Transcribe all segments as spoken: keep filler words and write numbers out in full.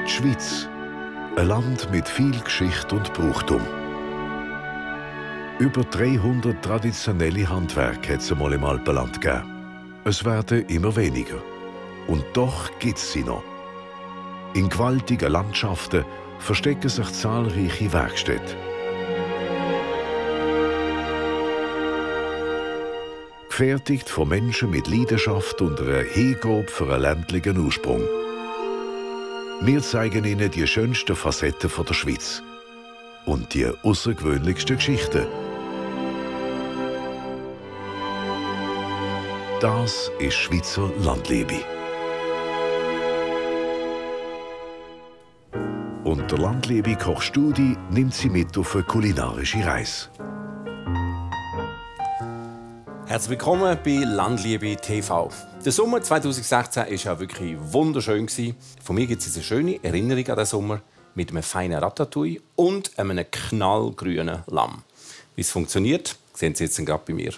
Die Schweiz. Ein Land mit viel Geschichte und Brauchtum. Über dreihundert traditionelle Handwerke hat es einmal im Alpenland gegeben. Es werden immer weniger. Und doch gibt es sie noch. In gewaltigen Landschaften verstecken sich zahlreiche Werkstätten. Gefertigt von Menschen mit Leidenschaft und einer Hingabe für einen ländlichen Ursprung. Wir zeigen Ihnen die schönsten Facetten der Schweiz und die außergewöhnlichsten Geschichten. Das ist Schweizer Landliebe. Und der Landliebe Kochstudie nimmt Sie mit auf eine kulinarische Reise. Herzlich willkommen bei Landliebe T V. Der Sommer zweitausendsechzehn war ja wirklich wunderschön. Von mir gibt es eine schöne Erinnerung an den Sommer mit einem feinen Ratatouille und einem knallgrünen Lamm. Wie es funktioniert, sehen Sie jetzt gerade bei mir.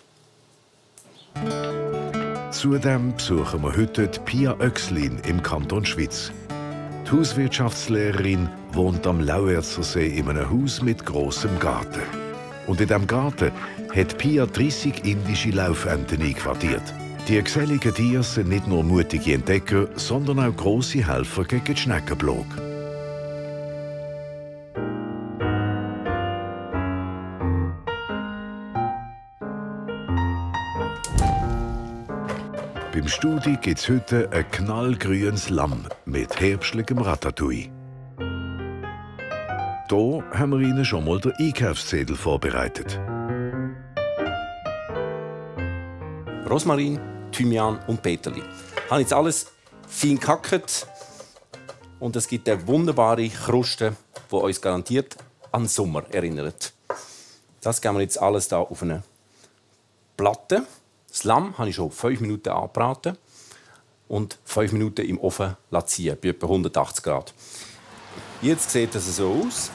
Zudem besuchen wir heute die Pia Oechslin im Kanton Schwyz. Die Hauswirtschaftslehrerin wohnt am Lauerzersee in einem Haus mit grossem Garten. Und in diesem Garten hat Pia dreissig indische Laufenten einquartiert. Die geselligen Tiere sind nicht nur mutige Entdecker, sondern auch grosse Helfer gegen die Schneckenplage. Beim Studi gibt es heute ein knallgrünes Lamm mit herbstlichem Ratatouille. Hier haben wir Ihnen schon mal den Einkaufszettel vorbereitet. Rosmarin, Thymian und Peterli. Ich habe jetzt alles fein gehackt und es gibt eine wunderbare Kruste, die uns garantiert an den Sommer erinnert. Das geben wir jetzt alles hier auf eine Platte. Das Lamm habe ich schon fünf Minuten angebraten und fünf Minuten im Ofen ziehen, bei etwa hundertachtzig Grad. Jetzt sieht es so aus.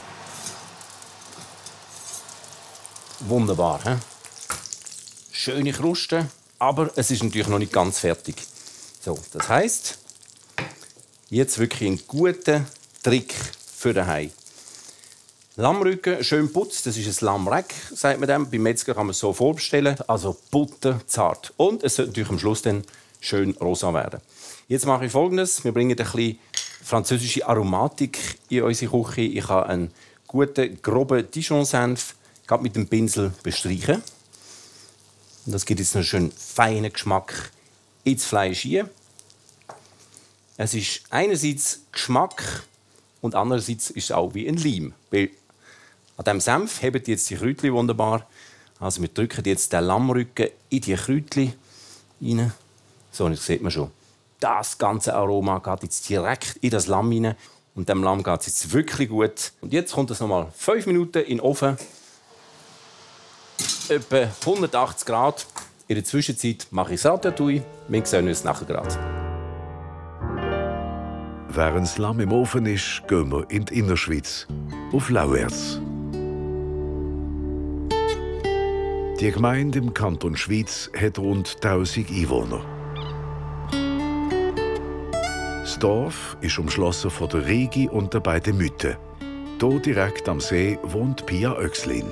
Wunderbar. He? Schöne Kruste, aber es ist natürlich noch nicht ganz fertig. So, das heisst, jetzt wirklich ein guter Trick für daheim. Lammrücken schön putzt, das ist ein Lammreck, sagt man dem. Beim Metzger kann man es so vorbestellen, also butterzart. Und es sollte natürlich am Schluss dann schön rosa werden. Jetzt mache ich Folgendes: Wir bringen ein bisschen französische Aromatik in unsere Küche. Ich habe einen guten, groben Dijon-Senf mit dem Pinsel bestreichen. Und das gibt jetzt einen schönen feinen Geschmack ins Fleisch hier. Es ist einerseits Geschmack und andererseits ist es auch wie ein Leim. Weil an diesem Senf heben jetzt die Kräutchen wunderbar. Also wir drücken jetzt den Lammrücken in die Kräutchen rein. So, das sieht man schon. Das ganze Aroma geht jetzt direkt in das Lamm rein. Und dem Lamm geht es jetzt wirklich gut. Und jetzt kommt es noch mal fünf Minuten in den Ofen. Etwa hundertachtzig Grad. In der Zwischenzeit mache ich das Ratatouille. Wir sehen uns nachher gerade. Während das Lamm im Ofen ist, gehen wir in die Innerschweiz, auf Lauerz. Die Gemeinde im Kanton Schwyz hat rund tausend Einwohner. Das Dorf ist umschlossen von der Rigi und den beiden Mütten. Hier direkt am See wohnt Pia Oechslin.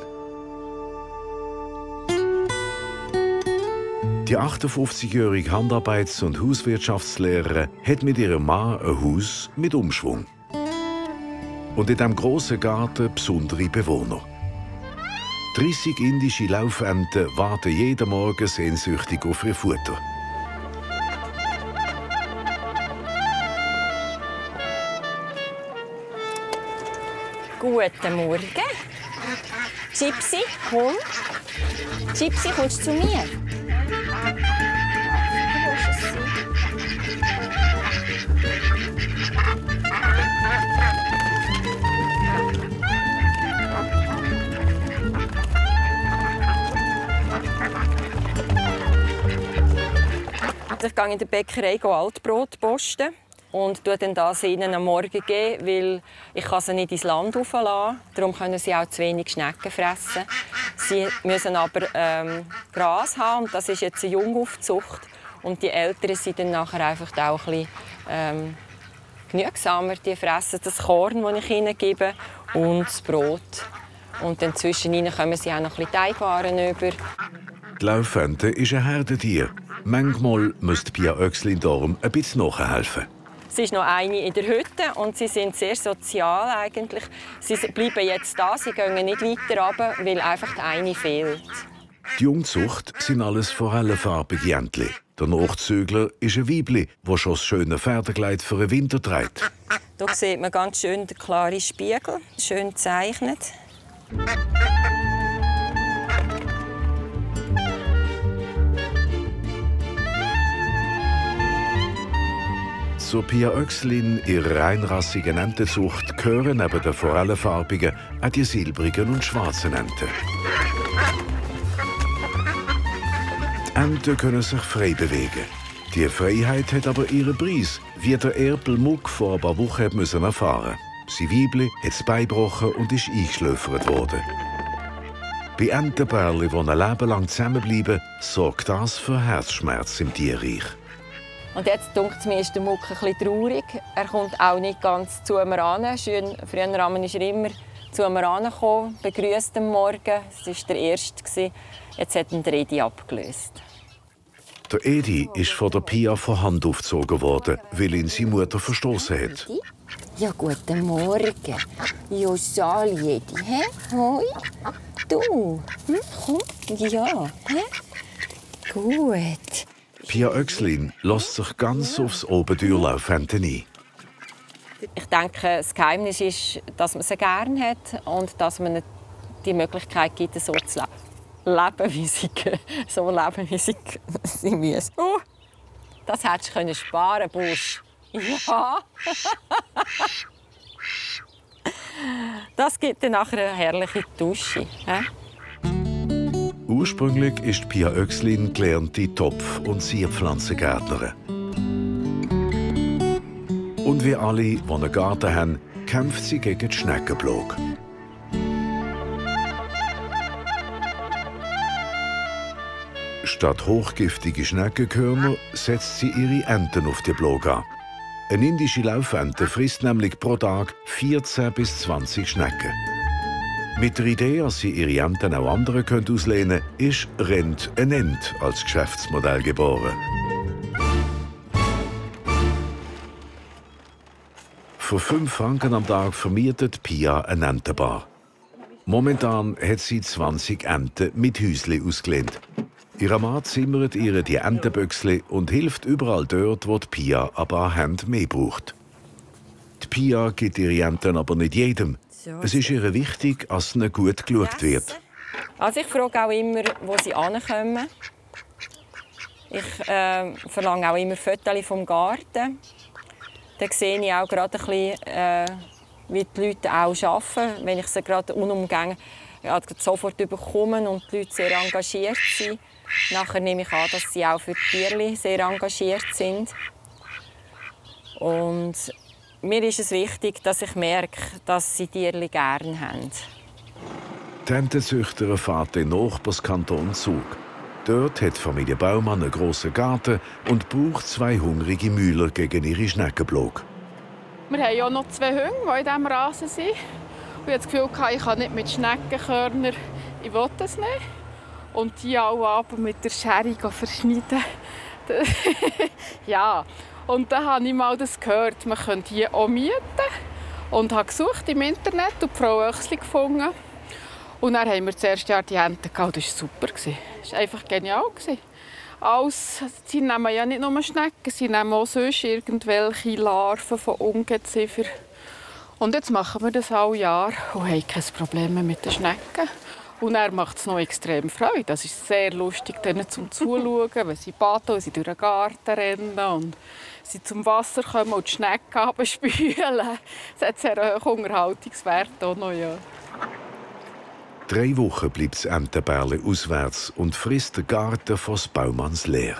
Die achtundfünfzigjährige Handarbeits- und Hauswirtschaftslehrerin hat mit ihrem Mann ein Haus mit Umschwung. Und in diesem grossen Garten besondere Bewohner. dreissig indische Laufenten warten jeden Morgen sehnsüchtig auf ihr Futter. Guten Morgen. Gypsy, komm. Gypsy, kommst du zu mir? Ich gehe in der Bäckerei Altbrot posten und gebe dann das ihnen am Morgen geben, weil ich kann sie nicht ins Land rauflassen. Darum können sie auch zu wenig Schnecken fressen. Sie müssen aber ähm, Gras haben und das ist jetzt eine Jungaufzucht. Und die Älteren sind dann nachher einfach auch ein bisschen, ähm, genügsamer. Die fressen das Korn, das ich ihnen gebe, und das Brot. Und dann zwischen ihnen kommen sie auch noch ein bisschen Teigwaren über. Die Laufente ist ein Herdentier. Manchmal muss Pia Oechslin darum ein bisschen nachhelfen. Sie ist noch eine in der Hütte und sie sind sehr sozial eigentlich. Sie bleiben jetzt da, sie gehen nicht weiter runter, weil einfach die eine fehlt. Die Jungzucht sind alles forellenfarbige Entli. Der Nachzügler ist ein Weibli, das schon das schöne Pferdekleid für den Winter trägt. Hier sieht man ganz schön den klaren Spiegel, schön gezeichnet. Zur Pia Oechslin, ihrer reinrassigen Entenzucht, gehören neben den forellenfarbigen auch die silbrigen und schwarzen Enten. Die Enten können sich frei bewegen. Die Freiheit hat aber ihren Preis, wie der Erpel Muck vor ein paar Wochen müssen erfahren. Sein Weibli hat das Bein gebrochen und ist eingeschläfert worden. Bei Entenbärli, die ein Leben lang zusammenbleiben, sorgt das für Herzschmerz im Tierreich. Und jetzt denkt es mir, ist der Muck ein bisschen traurig. Er kommt auch nicht ganz zu mir ran. Schön, früher ist er immer zu mir rangekommen, begrüßt am Morgen. Es war der Erste. Jetzt hat ihn der Edi abgelöst. Der Edi ist von der Pia von Hand aufgezogen worden, weil ihn seine Mutter verstoßen hat. Ja, guten Morgen. Ja, Sali, Edi. Hä? Hoi. Du. Hm? Komm. Ja. Hä? Gut. Pia Oechslin lässt sich ganz aufs Obendürlaufenten ein. Ich denke, das Geheimnis ist, dass man sie gerne hat und dass man die Möglichkeit gibt, so zu leben, wie sie, so leben, wie sie, sie müssen. Uh, das hättest du sparen können, Busch. Ja. Das gibt dann nachher eine herrliche Dusche. He? Ursprünglich ist Pia Oechslin gelernte Topf- und Zierpflanzengärtnerin. Und wie alle, die einen Garten haben, kämpft sie gegen die Schneckenplage. Statt hochgiftige Schneckenkörner setzt sie ihre Enten auf die Plage an. Eine indische Laufente frisst nämlich pro Tag vierzehn bis zwanzig Schnecken. Mit der Idee, dass sie ihre Enten auch anderen auslehnen können, ist Rent ein Ent als Geschäftsmodell geboren. Für fünf Franken am Tag vermietet Pia eine Entenbar. Momentan hat sie zwanzig Enten mit Häusli ausgelehnt. Ihr Mann zimmert ihr die Entenböcksli und hilft überall dort, wo die Pia ein paar Hände mehr braucht. Die Pia gibt ihre Enten aber nicht jedem. Es ist ihr wichtig, dass ihnen gut geschaut wird. Also ich frage auch immer, wo sie ankommen. Ich äh, verlange auch immer Fotos vom Garten. Dann sehe ich auch gerade ein bisschen, äh, wie die Leute auch arbeiten. Wenn ich sie gerade unumgänglich sofort bekomme und die Leute sehr engagiert sind. Nachher nehme ich an, dass sie auch für die Tierchen sehr engagiert sind. Und mir ist es wichtig, dass ich merke, dass sie Tierchen gerne haben. Die Entenzüchter fährt in den Nachbarskanton Zug. Dort hat Familie Baumann einen grossen Garten und braucht zwei hungrige Mühler gegen ihre Schneckenplage. Wir haben ja noch zwei Hunde, die in diesem Rasen sind. Und ich hatte das Gefühl, ich kann nicht mit Schneckenkörnern, ich will das nicht. Und die alle aber mit der Schere verschneiden. Ja, und dann habe ich mal das gehört, man könnte die auch mieten. Und habe gesucht im Internet und Frau Oechslin gefunden. Und dann haben wir das erste Jahr die Enten gehabt. Das war super. Das war einfach genial. Alles, sie nehmen ja nicht nur Schnecken, sie nehmen auch sonst irgendwelche Larven von Ungeziefer. Und jetzt machen wir das alle Jahr und haben kein Problem mehr mit den Schnecken. Und er macht es noch extrem Freude. Das ist sehr lustig, denen zum Zuschauen, wenn sie baden und sie durch den Garten rennen und sie zum Wasser kommen und die Schnecken abspülen. Das hat sehr hohen Unterhaltungswert auch noch, ja. Drei Wochen bleibt das Entenbärli auswärts und frisst den Garten von Baumanns leer.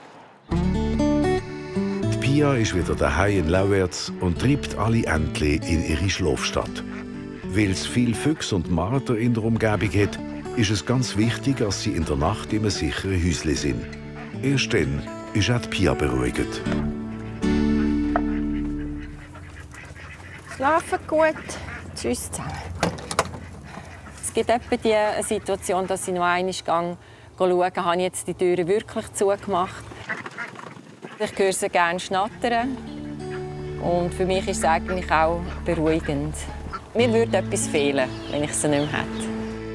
Die Pia ist wieder daheim in Lauerz und treibt alle Entli in ihre Schlafstadt. Weil es viele Füchse und Marder in der Umgebung hat, ist es ganz wichtig, dass sie in der Nacht in einem sicheren Häuschen sind. Erst dann ist auch die Pia beruhigt. Schlafen gut. Tschüss zusammen. Es gibt etwa die Situation, dass ich noch einmal schaue, habe ich jetzt die Türen wirklich zugemacht. Ich höre sie gerne schnattern. Und für mich ist es eigentlich auch beruhigend. Mir würde etwas fehlen, wenn ich sie nicht mehr hätte.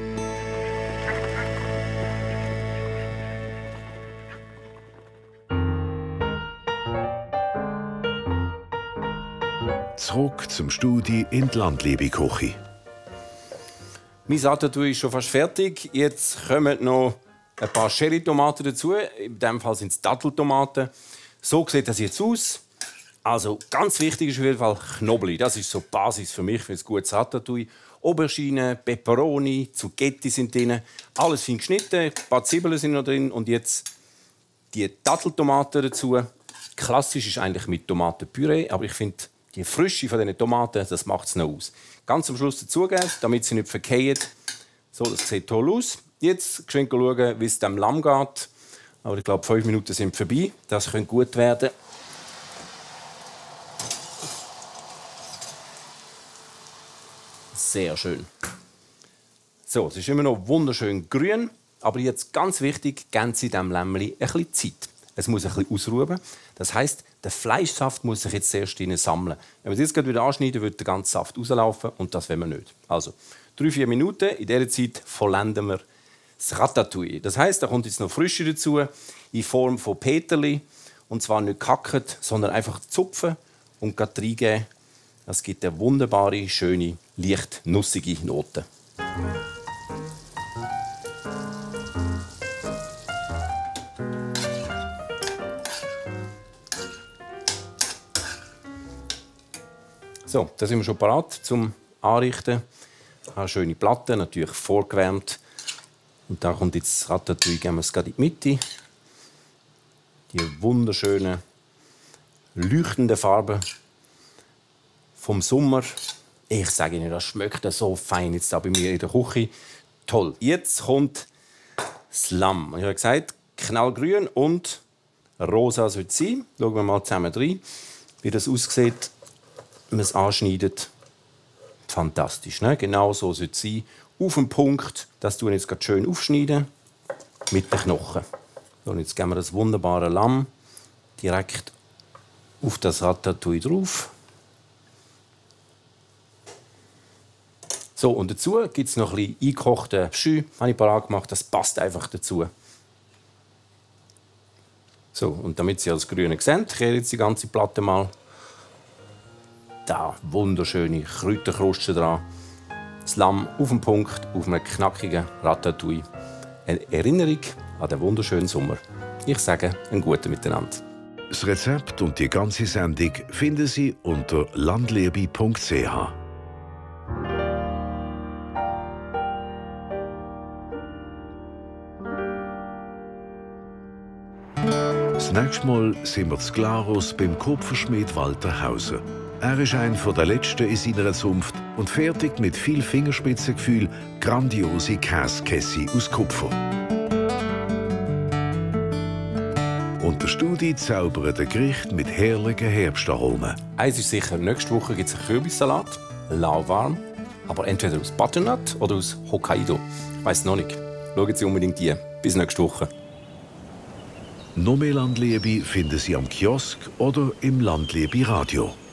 Zurück zum Studi in die Landliebe-Küche. Mein Ratatouille ist schon fast fertig. Jetzt kommen noch ein paar Cherrytomaten dazu. In diesem Fall sind es Datteltomaten. So sieht das jetzt aus. Also ganz wichtig ist auf jeden Fall Knoblauch. Das ist so die Basis für mich für ein gutes Ratatouille. Aubergine, Peperoni, Zucchetti sind drin. Alles fein geschnitten. Ein paar Zwiebeln sind noch drin. Und jetzt die Datteltomaten dazu. Klassisch ist eigentlich mit Tomatenpüree, aber ich finde, die Frische von diesen Tomaten, das macht es noch aus. Ganz am Schluss dazugeben, damit sie nicht verkehren. So, das sieht toll aus. Jetzt geschwind schauen, wie es dem Lamm geht. Aber ich glaube, fünf Minuten sind vorbei. Das könnte gut werden. Sehr schön. So, es ist immer noch wunderschön grün. Aber jetzt ganz wichtig, geben Sie dem Lämmli ein bisschen Zeit. Es muss ein bisschen ausruhen. Das heisst, der Fleischsaft muss sich jetzt zuerst sammeln. Wenn wir es jetzt wieder anschneiden, wird der ganze Saft rauslaufen und das wollen wir nicht. Also, drei, vier Minuten. In dieser Zeit vollenden wir das Ratatouille. Das heisst, da kommt jetzt noch Frische dazu in Form von Peterli. Und zwar nicht gehackt, sondern einfach zupfen und reingeben. Das gibt eine wunderbare, schöne, leicht nussige Note. So, da sind wir schon bereit zum Anrichten. Eine schöne Platte, natürlich vorgewärmt. Und da kommt jetzt das Ratatouille, geben wir es gerade in die Mitte. Die wunderschönen, leuchtenden Farben vom Sommer. Ich sage Ihnen, das schmeckt so fein jetzt da bei mir in der Küche. Toll. Jetzt kommt das Lamm. Ich habe gesagt, knallgrün und rosa soll es sein. Schauen wir mal zusammen rein, wie das aussieht. Wenn man es anschneidet, fantastisch. Ne? Genau so soll es sein. Auf den Punkt. Das tun wir jetzt gerade schön aufschneiden. Mit den Knochen. So, und jetzt geben wir das wunderbare Lamm direkt auf das Ratatouille drauf. So, und dazu gibt es noch ein bisschen eingekochten Schü. Habe ich parat gemacht. Das passt einfach dazu. So, und damit Sie das Grüne sehen, kehre jetzt die ganze Platte mal. Da wunderschöne Kräuterkruste dran. Das Lamm auf den Punkt, auf einem knackigen Ratatouille. Eine Erinnerung an den wunderschönen Sommer. Ich sage, einen guten Miteinander. Das Rezept und die ganze Sendung finden Sie unter landliebe punkt c h. Das nächste Mal sind wir zu Glarus beim Kupferschmied Walter Hauser. Er ist einer der Letzten in seiner Zunft und fertigt mit viel Fingerspitzengefühl grandiose Käsekessi aus Kupfer. Und der Studi zaubert ein Gericht mit herrlichen Herbstaromen. Eins ist sicher, nächste Woche gibt es einen Kürbissalat, lauwarm, aber entweder aus Butternut oder aus Hokkaido. Ich weiss noch nicht. Schauen Sie unbedingt die. Bis nächste Woche. Noch mehr Landliebe finden Sie am Kiosk oder im Landliebe Radio.